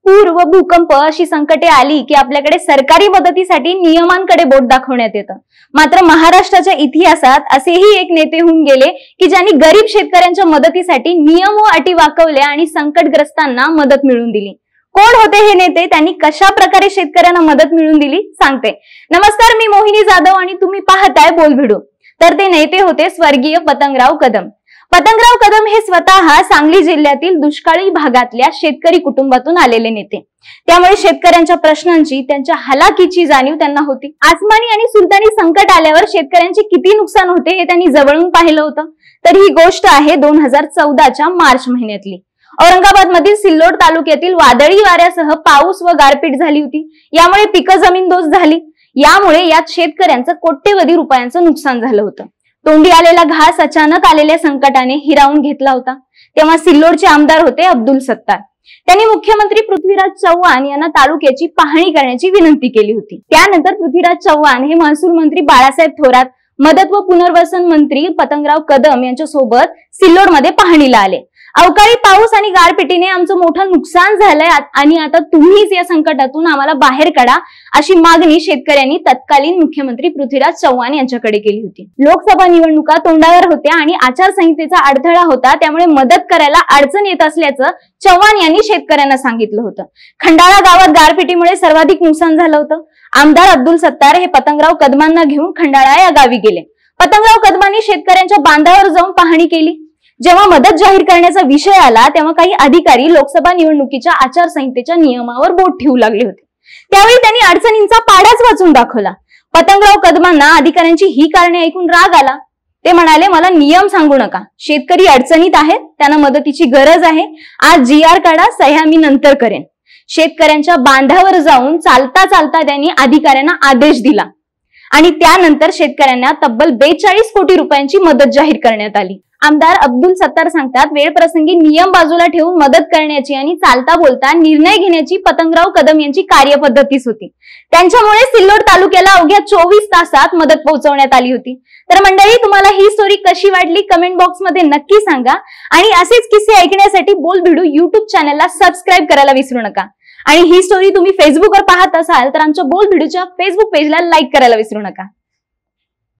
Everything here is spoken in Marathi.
पूर व भूकंप अशी संकटे आली की आपल्याकडे सरकारी मदतीसाठी नियमांकडे बोट दाखवण्यात येतं। मात्र महाराष्ट्राच्या इतिहासात असेही एक नेते होऊन गेले की ज्यांनी गरीब शेतकऱ्यांच्या मदतीसाठी नियम व अटी वाकवल्या आणि संकटग्रस्तांना मदत मिळवून दिली। कोण होते हे नेते, त्यांनी कशा प्रकारे शेतकऱ्यांना मदत मिळवून दिली सांगते। नमस्कार, मी मोहिनी जाधव आणि तुम्ही पाहताय बोलभिडू। तर ते नेते होते स्वर्गीय पतंगराव कदम। पतंगराव कदम हे स्वतः सांगली जिल्ह्यातील दुष्काळी भागातल्या शेतकरी कुटुंबातून आलेले नेते। त्यामुळे शेतकऱ्यांच्या प्रश्नांची, त्यांच्या हलाखीची जाणीव त्यांना होती। आसमानी आणि सुलतानी संकट आल्यावर शेतकऱ्यांचे किती नुकसान होते हे त्यांनी जवळून पाहिलं होतं। तर ही गोष्ट आहे 2014च्या मार्च महिन्यातली। औरंगाबाद मधील सिल्लोड तालुक्यातील वादळी वाऱ्यासह पाऊस व गारपीट झाली होती। यामुळे पिकं जमीनदोस्त झाली। यामुळे यात शेतकऱ्यांचं कोट्यवधी रुपयांचं नुकसान झालं होतं। तोंडी आलेला घास अचानक आलेल्या संकटाने हिरावून घेतला होता। तेव्हा सिल्लोडचे आमदार होते अब्दुल सत्तार। त्यांनी मुख्यमंत्री पृथ्वीराज चव्हाण यांना तालुक्याची पाहणी करण्याची विनंती केली होती। त्यानंतर पृथ्वीराज चव्हाण हे महसूल मंत्री बाळासाहेब थोरात, मदत व पुनर्वसन मंत्री पतंगराव कदम यांच्या सोबत सिल्लोड मध्ये पाहणीला आले। अवकाळी पाऊस आणि गारपिटीने आमचं मोठं नुकसान झालंय आणि आता तुम्हीच या संकटातून आम्हाला बाहेर काढा, अशी मागणी शेतकऱ्यांनी तत्कालीन मुख्यमंत्री पृथ्वीराज चव्हाण यांच्याकडे केली होती। लोकसभा निवडणुका तोंडावर होत्या आणि आचारसंहितेचा अडथळा होता, त्यामुळे मदत करायला अडचण येत असल्याचं चव्हाण यांनी शेतकऱ्यांना सांगितलं होतं। खंडाळा गावात गारपिटीमुळे सर्वाधिक नुकसान झालं होतं। आमदार अब्दुल सत्तार हे पतंगराव कदमांना घेऊन खंडाळा या गावी गेले। पतंगराव कदमांनी शेतकऱ्यांच्या बांधावर जाऊन पाहणी केली। जेव्हा मदत जाहीर करण्याचा विषय आला तेव्हा काही अधिकारी लोकसभा निवडणुकीच्या आचारसंहितेच्या नियमावर बोट ठेवू लागले होते। त्यावेळी त्यांनी अडचणींचा पाडाच वाचून दाखवला। पतंगराव कदमांना अधिकाऱ्यांची ही कारणे ऐकून राग आला। ते म्हणाले, मला नियम सांगू नका, शेतकरी अडचणीत आहेत, त्यांना मदतीची गरज आहे। आज GR काढा, सह्या मी नंतर करेन। शेतकऱ्यांच्या बांधावर जाऊन चालता चालता त्यांनी अधिकाऱ्यांना आदेश दिला आणि त्यानंतर शेतकऱ्यांना तब्बल 42 कोटी रुपयांची मदत जाहीर करण्यात आली। आमदार अब्दुल सत्तार सांगतात, वेळ प्रसंगी नियम बाजूला ठेवून मदत करण्याची आणि चालता बोलता निर्णय घेण्याची पतंगराव कदम यांची कार्यपद्धतीच होती। त्यांच्यामुळे सिल्लोड तालुक्याला अवघ्या 24 तासात मदत पोहोचवण्यात आली होती। तर मंडळी, तुम्हाला ही स्टोरी कशी वाटली कमेंट बॉक्स मध्ये नक्की सांगा आणि असेच किस्से ऐकण्यासाठी बोलभिडू YouTube चॅनलला सबस्क्राईब करायला विसरू नका। आणि ही स्टोरी तुम्ही फेसबुकवर पाहत असाल तर आमच्या बोलभिडूच्या फेसबुक पेजला लाईक करायला विसरू नका।